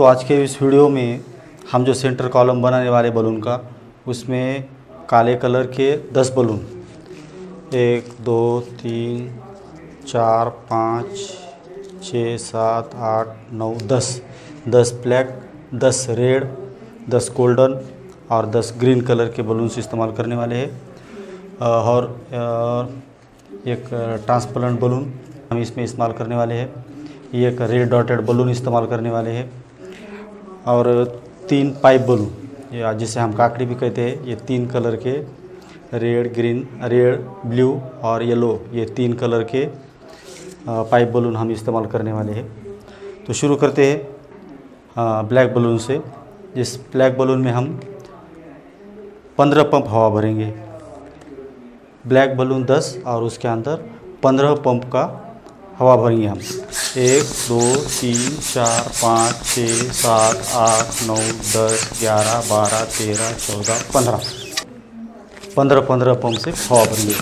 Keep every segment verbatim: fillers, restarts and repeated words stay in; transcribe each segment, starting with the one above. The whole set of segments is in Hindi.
तो आज के इस वीडियो में हम जो सेंटर कॉलम बनाने वाले बलून का, उसमें काले कलर के दस बलून, एक दो तीन चार पाँच छः सात आठ नौ दस दस ब्लैक, दस रेड, दस गोल्डन और दस ग्रीन कलर के बलून्स इस्तेमाल करने वाले हैं। और एक ट्रांसपेरेंट बलून हम इसमें इस्तेमाल करने वाले हैं। एक रेड डॉटेड बलून इस्तेमाल करने वाले हैं और तीन पाइप बलून, या जिसे हम काकड़ी भी कहते हैं, ये तीन कलर के रेड, ग्रीन, रेड, ब्लू और येलो, ये तीन कलर के पाइप बलून हम इस्तेमाल करने वाले हैं। तो शुरू करते हैं ब्लैक बलून से। जिस ब्लैक बलून में हम पंद्रह पंप हवा भरेंगे। ब्लैक बलून दस और उसके अंदर पंद्रह पंप का हवा भरेंगे हम। एक दो तीन चार पाँच छः सात आठ नौ दस ग्यारह बारह तेरह चौदह पंद्रह पंद्रह पंद्रह पंप से हवा भरेंगे।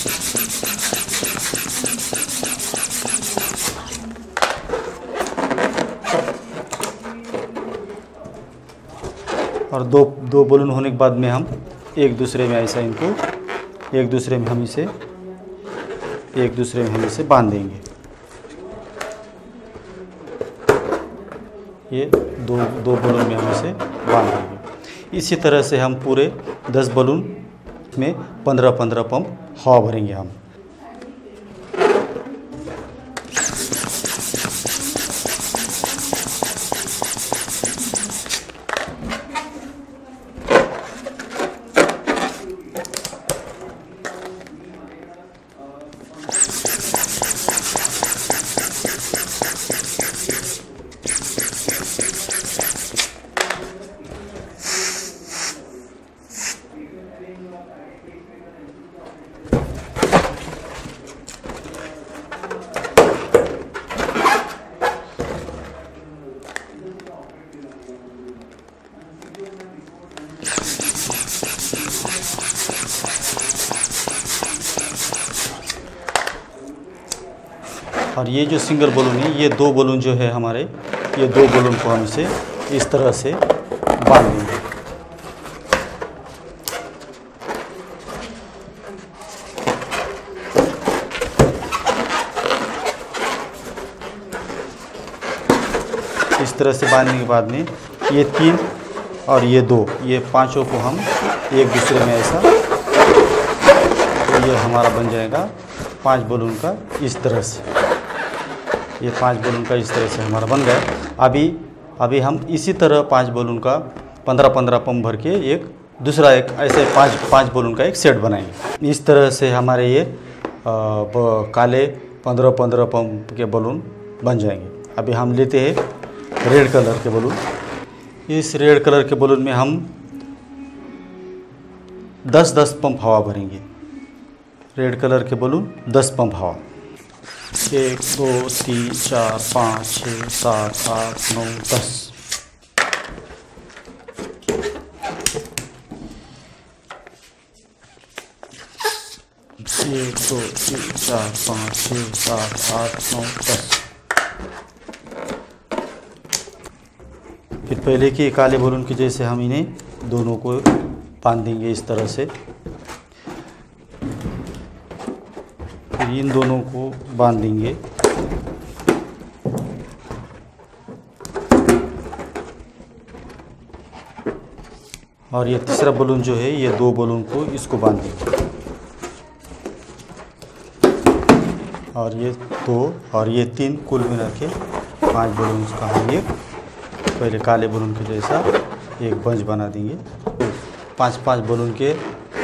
और दो दो बलून होने के बाद में हम एक दूसरे में ऐसा इनको एक दूसरे में हम इसे एक दूसरे में हम इसे बांध देंगे। ये दो दो बलून में हम इसे बांध देंगे। इसी तरह से हम पूरे दस बलून में पंद्रह पंद्रह पंप हवा भरेंगे हम। और ये जो सिंगल बलून है, ये दो बलून जो है हमारे, ये दो बलून को हम इसे इस तरह से बांध देंगे। इस तरह से बांधने के बाद में ये तीन और ये दो, ये पांचों को हम एक दूसरे में ऐसा, तो ये हमारा बन जाएगा पांच बलून का इस तरह से। ये पांच बलून का इस तरह से हमारा बन गया। अभी अभी हम इसी तरह पांच बलून का पंद्रह पंद्रह पंप भर के एक दूसरा एक ऐसे पांच पांच बलून का एक सेट बनाएंगे। इस तरह से हमारे ये आ, काले पंद्रह पंद्रह पंप के बलून बन जाएंगे। अभी हम लेते हैं रेड कलर के बलून। इस रेड कलर के बलून में हम दस दस पंप हवा भरेंगे। रेड कलर के बलून दस पंप हवा। एक दो तीन चार पाँच छः सात आठ नौ दस। एक दो तीन चार पाँच छः सात आठ नौ दस। फिर पहले के काले बलून की जैसे हम इन्हें दोनों को बांध देंगे इस तरह से। फिर इन दोनों को बांध देंगे। और ये तीसरा बलून जो है, ये दो बलून को इसको बांध देंगे। और ये दो और ये तीन, कुल मिला के पाँच बलून का हम एक पहले काले बलून के जैसा एक बंच बना देंगे। पांच पांच बलून के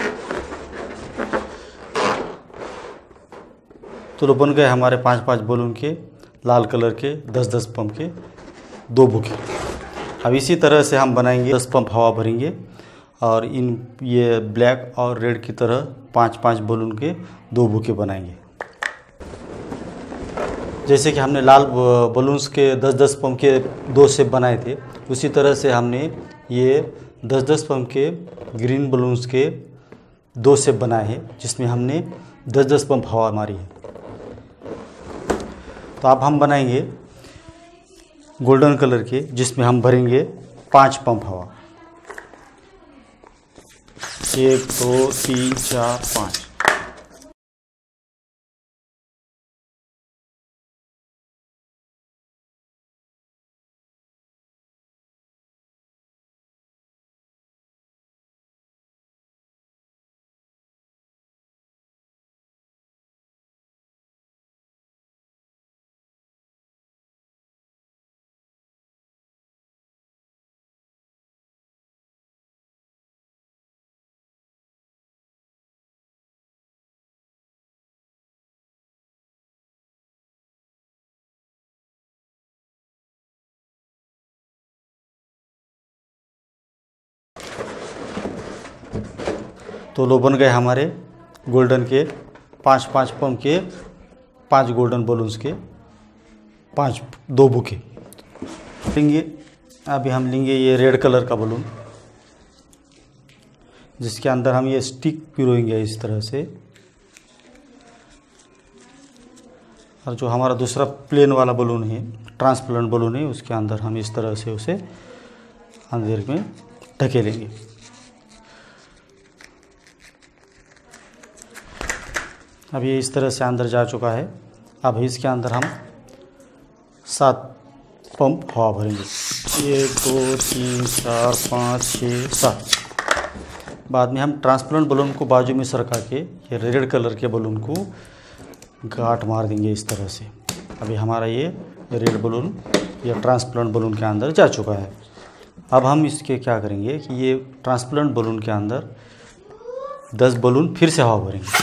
तो बन गए हमारे पांच पांच बलून के लाल कलर के दस दस पंप के दो बुके। अब इसी तरह से हम बनाएंगे, दस पंप हवा भरेंगे और इन ये ब्लैक और रेड की तरह पांच पांच बलून के दो बुके बनाएंगे। जैसे कि हमने लाल बलून्स के दस दस पंप के दो शेप बनाए थे, उसी तरह से हमने ये दस दस पंप के ग्रीन बलून्स के दो शेप बनाए हैं, जिसमें हमने दस दस पंप हवा मारी है। तो अब हम बनाएंगे गोल्डन कलर के, जिसमें हम भरेंगे पांच पंप हवा। एक दो तीन चार पाँच। तो लो बन गए हमारे गोल्डन के पांच पांच पंप के, पांच गोल्डन बलून्स के पांच दो बुके लेंगे। अभी हम लेंगे ये रेड कलर का बलून, जिसके अंदर हम ये स्टिक पिरोएंगे इस तरह से। और जो हमारा दूसरा प्लेन वाला बलून है, ट्रांसपेरेंट बलून है, उसके अंदर हम इस तरह से उसे अंदर में ढकेलेंगे। अब ये इस तरह से अंदर जा चुका है। अब इसके अंदर हम सात पंप हवा भरेंगे। एक दो तीन चार पाँच छः सात। बाद में हम ट्रांसपेरेंट बलून को बाजू में सरका के ये रेड कलर के बलून को गांठ मार देंगे इस तरह से। अभी हमारा ये रेड बलून या ट्रांसपेरेंट बलून के अंदर जा चुका है। अब हम इसके क्या करेंगे कि ये ट्रांसपेरेंट बलून के अंदर दस बलून फिर से हवा भरेंगे।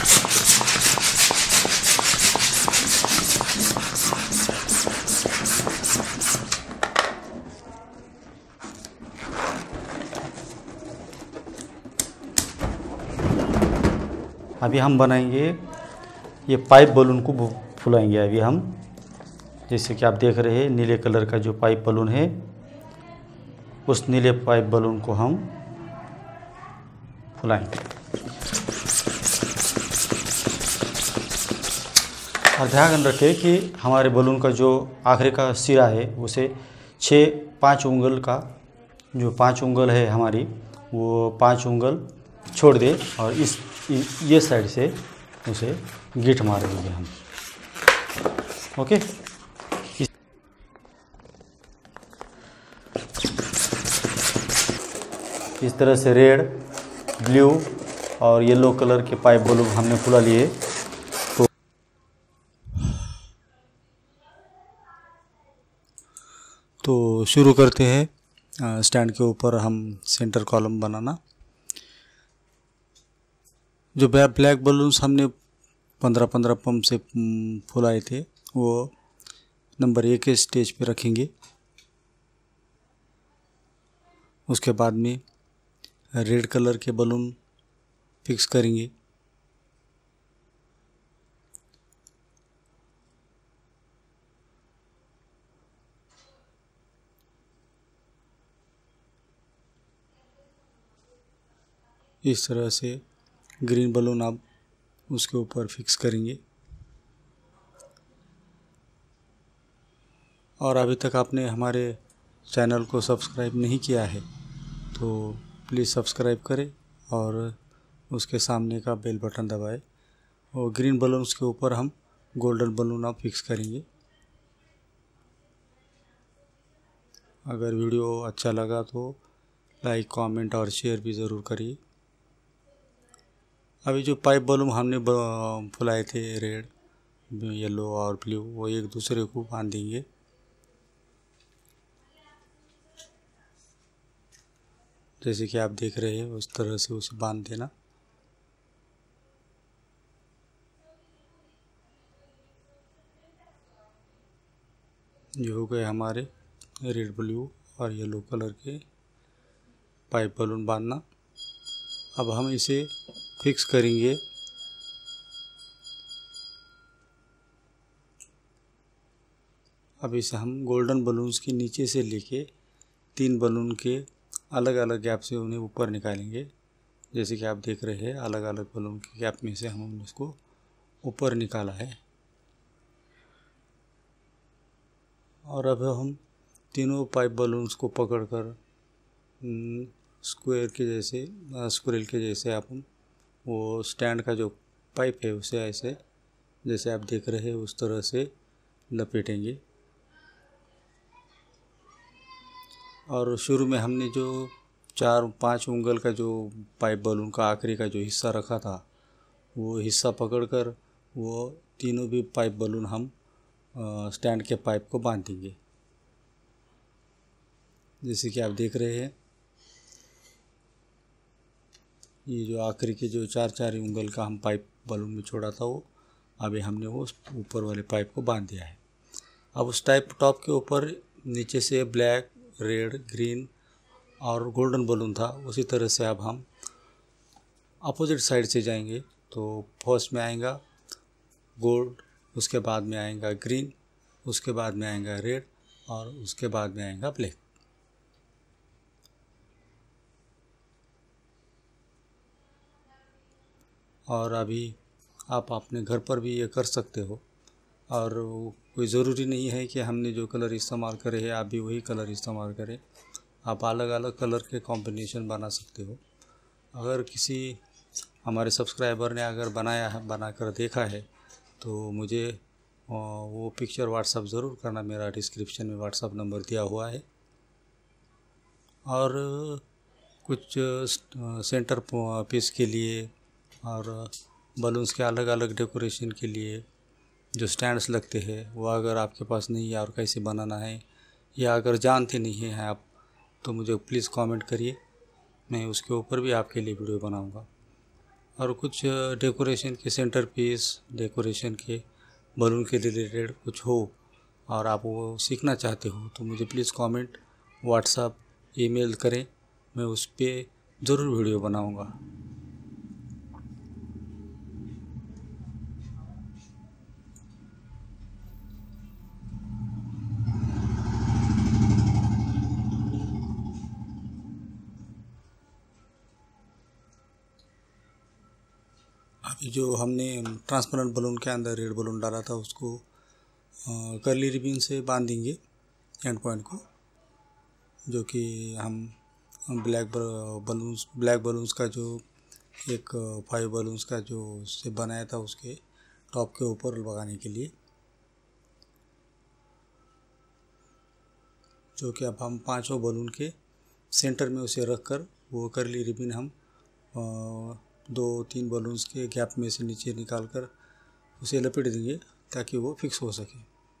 अभी हम बनाएंगे ये पाइप बलून को फुलाएंगे। अभी हम जैसे कि आप देख रहे हैं नीले कलर का जो पाइप बलून है, उस नीले पाइप बलून को हम फुलाएंगे। और ध्यान रखें कि हमारे बलून का जो आखिरी का सिरा है उसे छः पाँच उंगल का जो पाँच उंगल है हमारी, वो पाँच उंगल छोड़ दे और इस ये साइड से उसे गीठ मार देंगे हम। ओके, इस, इस तरह से रेड, ब्लू और येलो कलर के पाइप बलून हमने फुला लिए। तो तो शुरू करते हैं स्टैंड के ऊपर हम सेंटर कॉलम बनाना। जो ब्लैक बलून्स हमने पंद्रह पंद्रह पंप से फुलाए थे वो नंबर एक के स्टेज पे रखेंगे। उसके बाद में रेड कलर के बलून फिक्स करेंगे। इस तरह से ग्रीन बलून आप उसके ऊपर फिक्स करेंगे। और अभी तक आपने हमारे चैनल को सब्सक्राइब नहीं किया है तो प्लीज़ सब्सक्राइब करें और उसके सामने का बेल बटन दबाएं। और ग्रीन बलून्स के ऊपर हम गोल्डन बलून आप फिक्स करेंगे। अगर वीडियो अच्छा लगा तो लाइक, कमेंट और शेयर भी ज़रूर करिए। अभी जो पाइप बलून हमने फुलाए थे रेड, येलो और ब्लू, वो एक दूसरे को बांध देंगे। जैसे कि आप देख रहे हैं उस तरह से उसे बांध देना। ये हो गए हमारे रेड, ब्लू और येलो कलर के पाइप बलून बांधना। अब हम इसे फिक्स करेंगे। अब इसे हम गोल्डन बलून्स के नीचे से लेके तीन बलून के अलग अलग गैप से उन्हें ऊपर निकालेंगे। जैसे कि आप देख रहे हैं अलग अलग बलून के गैप में से हम उसको ऊपर निकाला है। और अब हम तीनों पाइप बलून्स को पकड़कर स्क्वायर के जैसे स्क्विरल के जैसे अपन वो स्टैंड का जो पाइप है उसे ऐसे जैसे आप देख रहे हैं उस तरह से लपेटेंगे। और शुरू में हमने जो चार पाँच उंगल का जो पाइप बलून का आखिरी का जो हिस्सा रखा था वो हिस्सा पकड़कर वो तीनों भी पाइप बलून हम स्टैंड के पाइप को बांध देंगे। जैसे कि आप देख रहे हैं ये जो आखिरी के जो चार चार उंगल का हम पाइप बलून में छोड़ा था वो अभी हमने वो ऊपर वाले पाइप को बांध दिया है। अब उस टाइप टॉप के ऊपर नीचे से ब्लैक, रेड, ग्रीन और गोल्डन बलून था, उसी तरह से अब हम अपोजिट साइड से जाएंगे। तो फर्स्ट में आएगा गोल्ड, उसके बाद में आएगा ग्रीन, उसके बाद में आएगा रेड और उसके बाद में आएगा ब्लैक। और अभी आप अपने घर पर भी ये कर सकते हो और कोई ज़रूरी नहीं है कि हमने जो कलर इस्तेमाल करे है आप भी वही कलर इस्तेमाल करें। आप अलग अलग कलर के कॉम्बिनेशन बना सकते हो। अगर किसी हमारे सब्सक्राइबर ने अगर बनाया है बना कर देखा है तो मुझे वो पिक्चर व्हाट्सअप ज़रूर करना। मेरा डिस्क्रिप्शन में व्हाट्सअप नंबर दिया हुआ है। और कुछ सेंटर पीस के लिए और बलून्स के अलग अलग डेकोरेशन के लिए जो स्टैंड्स लगते हैं वो अगर आपके पास नहीं है और कैसे बनाना है या अगर जानते नहीं हैं आप तो मुझे प्लीज़ कमेंट करिए, मैं उसके ऊपर भी आपके लिए वीडियो बनाऊंगा। और कुछ डेकोरेशन के सेंटर पीस डेकोरेशन के बलून के रिलेटेड कुछ हो और आप वो सीखना चाहते हो तो मुझे प्लीज़ कमेंट, व्हाट्सअप, ईमेल करें, मैं उस पर ज़रूर वीडियो बनाऊंगा। अभी जो हमने ट्रांसपेरेंट बलून के अंदर रेड बलून डाला था उसको कर्ली रिबन से बांध देंगे एंड पॉइंट को, जो कि हम ब्लैक बलून्स ब्लैक बलून्स का जो एक फाइव बलून्स का जो से बनाया था उसके टॉप के ऊपर लगाने के लिए, जो कि अब हम पांचों बलून के सेंटर में उसे रखकर वो कर्ली रिबन हम आ, दो तीन बलून्स के गैप में से नीचे निकालकर उसे लपेट देंगे ताकि वो फिक्स हो सके।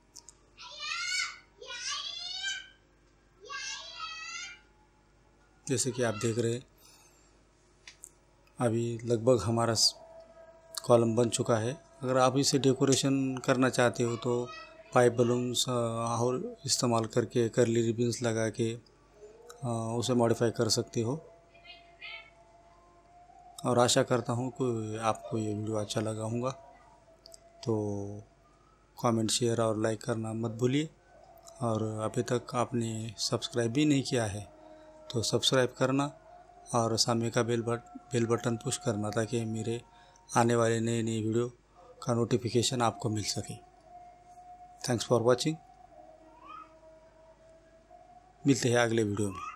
जैसे कि आप देख रहे हैं अभी लगभग हमारा कॉलम बन चुका है। अगर आप इसे डेकोरेशन करना चाहते हो तो पाइप बलून्स और इस्तेमाल करके कर्ली रिबन्स लगा के उसे मॉडिफाई कर सकते हो। और आशा करता हूँ कि आपको ये वीडियो अच्छा लगा होगा, तो कमेंट, शेयर और लाइक करना मत भूलिए। और अभी तक आपने सब्सक्राइब भी नहीं किया है तो सब्सक्राइब करना और सामने का bell but bell button push करना ताकि मेरे आने वाले नए नए वीडियो का नोटिफिकेशन आपको मिल सके। Thanks for watching. मिलते हैं अगले वीडियो में।